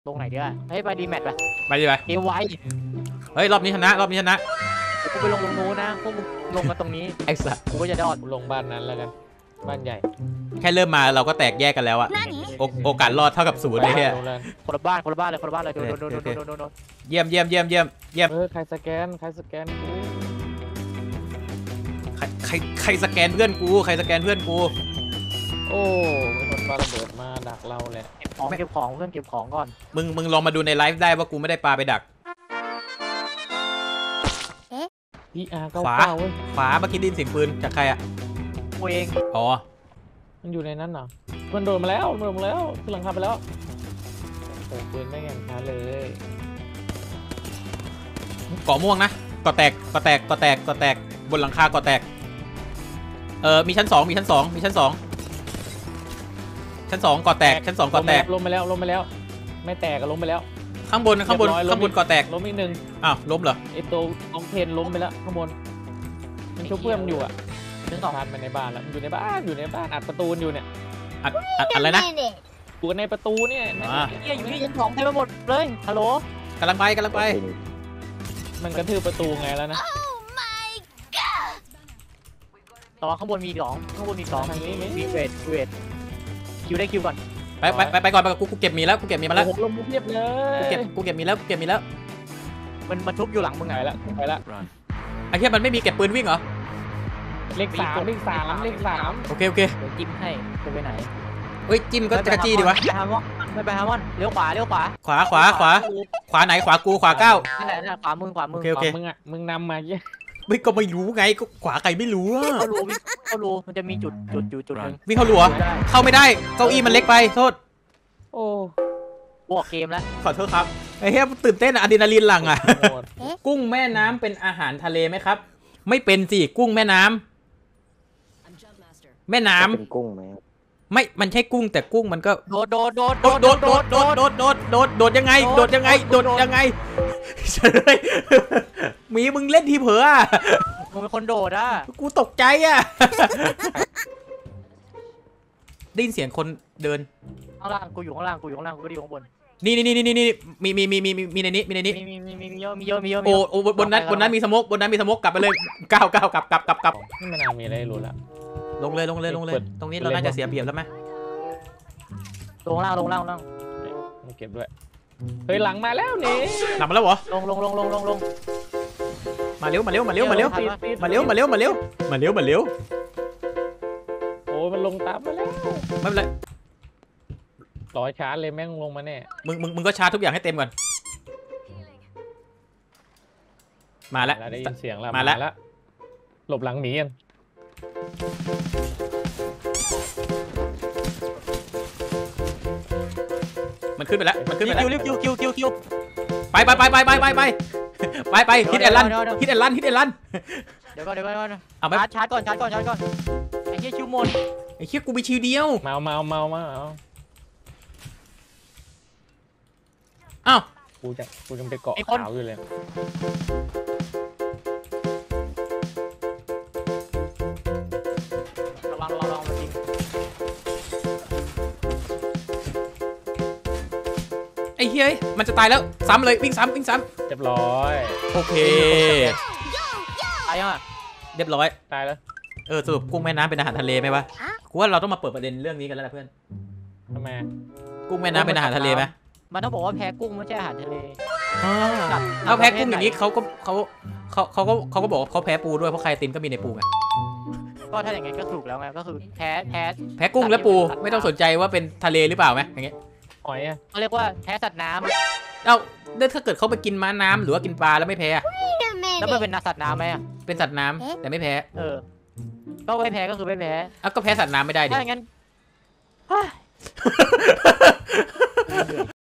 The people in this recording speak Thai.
ลงไหนดีอ่ะเฮ้ยไปดีแมทไปไปดิไปเกมไว้เฮ้ยรอบนี้ชนะรอบนี้ชนะกูไปลงตรงนู้นนะพวกมึงลงมาตรงนี้ไอ้สัสกูก็จะดอดลงบ้านนั้นแล้วกันบ้านใหญ่แค่เริ่มมาเราก็แตกแยกกันแล้วอะโอกาสรอดเท่ากับศูนย์เลยเฮียคนละบ้านเลยคนละบ้านเลยโดนเยี่ยมใครสแกนใครสแกนเพื่อนกูใครสแกนเพื่อนกูโอ้มีคนปาระเบิดมาดักเราแหละเก็บของเพื่อนเก็บของก่อนมึงลองมาดูในไลฟ์ได้ว่ากูไม่ได้ปาไปดักขวาเว้ยขวาเมื่อกี้ได้ยินเสียงปืนจากใครอะกูเองอ๋อมันอยู่ในนั้นเหรอมันโดนมาแล้วขึ้นหลังคาไปแล้วโอ้ปืนไม่แข่งช้าเลยเกาะม่วงนะเกาะแตกบนหลังคาเกาะแตกมีชั้น2มีชั้น2เกาะแตกชั้น2เกาะแตกล้มไปแล้วไม่แตกก็ล้มไปแล้วข้างบนเกาะแตกล้มอีกหนึ่งอ้าวล้มเหรอไอตัวน้องเพนล้มไปแล้วข้างบนมันชุบเพื่อนมันอยู่อ่ะนึกออกทันมันในบ้านแล้วอยู่ในบ้านอัดประตูอยู่เนี่ยอัดอะไรนะอยู่ในประตูเนี่ยอยู่ที่ชั้น2เต็มไปหมดเลยฮัลโหลกำลังไปมันกระทืบประตูไงแล้วนะต่อข้างบนมี2ทางนี้มีเวทคิวได้คิวก่อนไปก่อนกูเก็บมีแล้วมาแล้วลมเพียบเลยกูเก็บมีแล้วมันทุบอยู่หลังมึงไงละไอ้เหี้ยมันไม่มีเก็บปืนวิ่งเหรอเลข3 โอเคจิ้มให้จะไปไหนเฮ้ยจิ้มก็จะจี้ดีวะไม่ไปฮามอนเลี้ยวขวาขวาไหนขวากูขวาก้าวนั่นแหละขวามึงโอเคมึงนำมาเยอะก็ไม่รู้ไงก็ขวาใครไม่รู้เขารู้มันจะมีจุดนึงวิ่งเข้ารั้วเข้าไม่ได้เก้าอี้มันเล็กไปโทษโอ้บวกเกมแล้วขอโทษครับไอ้เหี้ยตื่นเต้นอะดรีนาลีนหลั่งอะกุ้งแม่น้ำเป็นอาหารทะเลไหมครับไม่เป็นสิกุ้งแม่น้ำเป็นกุ้งไหมไม่มันใช่กุ้งแต่กุ้งมันก็โดดยังไงเฉยมีมึงเล่นทีเผลออะมึงเป็นคนโดดอ่ะกูตกใจอ่ะได้ยินเสียงคนเดินข้างล่างกูอยู่ข้างล่างกูก็อยู่ข้างบนนี่มีในนี้มีเยอะโอ้บนนั้นมีสโมกกลับไปเลยก้าวกลับนี่มันมีอะไรรู้ละลงเลยตรงนี้เราน่าจะเสียเปรียบแล้วไหมลงล่างเก็บด้วยเฮ้ยหลังมาแล้วนี่หลังมาแล้วเหรอลงมาเร็วโอ้มันลงตามมาแล้วไม่เป็นไรร้อยชาร์จเลยแม่งลงมาแน่มึงก็ชาร์จทุกอย่างให้เต็มก่อนมาแล้วได้ยินเสียงแล้วมาแล้วหลบหลังหมีกันมันขึ้นไปแล้วคิวไปฮิตแอนลันเดี๋ยวก่อนเอาไปชาร์จก่อนไอ้เหี้ยคิวหมดไอ้เหี้ยกูมีชิวเดียวเมาอ้าวกูจะไปเกาะขาวอยู่เลยระวังมาจริงไอ้เฮ้ยมันจะตายแล้วซ้ำเลยวิ่งซ้ำเรียบร้อยโอเคตายยังอ่ะเรียบร้อยตายแล้วสรุปกุ้งแม่น้ำเป็นอาหารทะเลไหมวะกูว่าเราต้องมาเปิดประเด็นเรื่องนี้กันแล้วนะเพื่อนทำไมกุ้งแม่น้ำเป็นอาหารทะเลไหมมันต้องบอกว่าแพ้กุ้งไม่ใช่อาหารทะเลเอาแพ้กุ้งอย่างนี้เขาก็บอกว่าเขาแพ้ปูด้วยเพราะไข่ตินก็มีในปูไงก็ถ้าอย่างงี้ก็ถูกแล้วไงก็คือแพ้กุ้งและปูไม่ต้องสนใจว่าเป็นทะเลหรือเปล่าไหมอย่างเงี้ยหอยอ่ะเขาเรียกว่าแพ้สัตว์น้ำถ้าเกิดเขาไปกินม้าน้ำหรือว่ากินปลาแล้วไม่แพ้แล้วมันเป็นสัตว์น้ำไหมอ่ะเป็นสัตว์น้ำแต่ไม่แพ้ก็ไม่แพ้ก็คือไม่แพ้ก็แพ้สัตว์น้ำไม่ได้ดิถ้าอย่างนั้น